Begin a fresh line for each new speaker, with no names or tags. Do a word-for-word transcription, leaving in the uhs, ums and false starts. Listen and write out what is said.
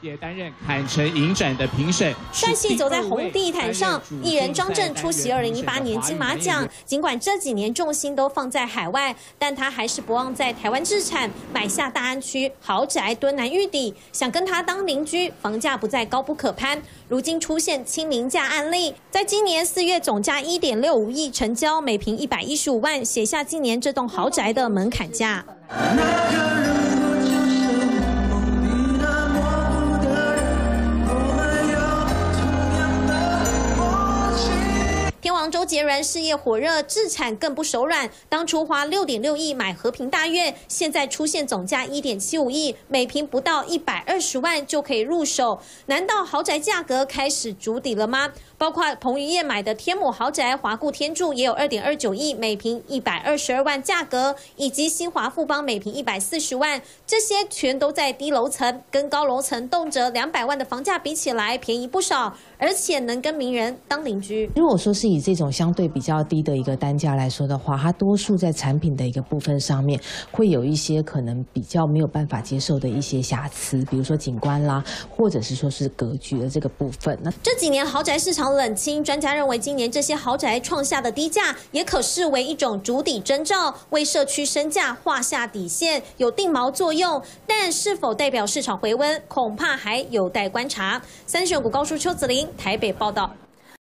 也担任坎城影展的评审。
帅气走在红地毯上，艺人张震出席二零一八年金马奖。尽管这几年重心都放在海外，但他还是不忘在台湾置产，买下大安区豪宅敦南玉邸，想跟他当邻居，房价不再高不可攀。如今出现亲民价案例，在今年四月总价一点六五亿成交，每平一百一十五万，写下今年这栋豪宅的门槛价。 天王周杰伦事业火热，置产更不手软。当初花六点六亿买和平大院，现在出现总价一点七五亿，每平不到一百二十万就可以入手。难道豪宅价格开始筑底了吗？包括彭于晏买的天母豪宅华固天柱也有二点二九亿，每平一百二十二万价格，以及新华富邦每平一百四十万，这些全都在低楼层，跟高楼层动辄两百万的房价比起来，便宜不少，而且能跟名人当邻居。
如果说是以这种相对比较低的一个单价来说的话，它多数在产品的一个部分上面会有一些可能比较没有办法接受的一些瑕疵，比如说景观啦，或者是说是格局的这个部分。那
这几年豪宅市场冷清，专家认为今年这些豪宅创下的低价，也可视为一种筑底征兆，为社区身价画下底线，有定锚作用。但是否代表市场回温，恐怕还有待观察。三选股高叔邱子玲台北报道。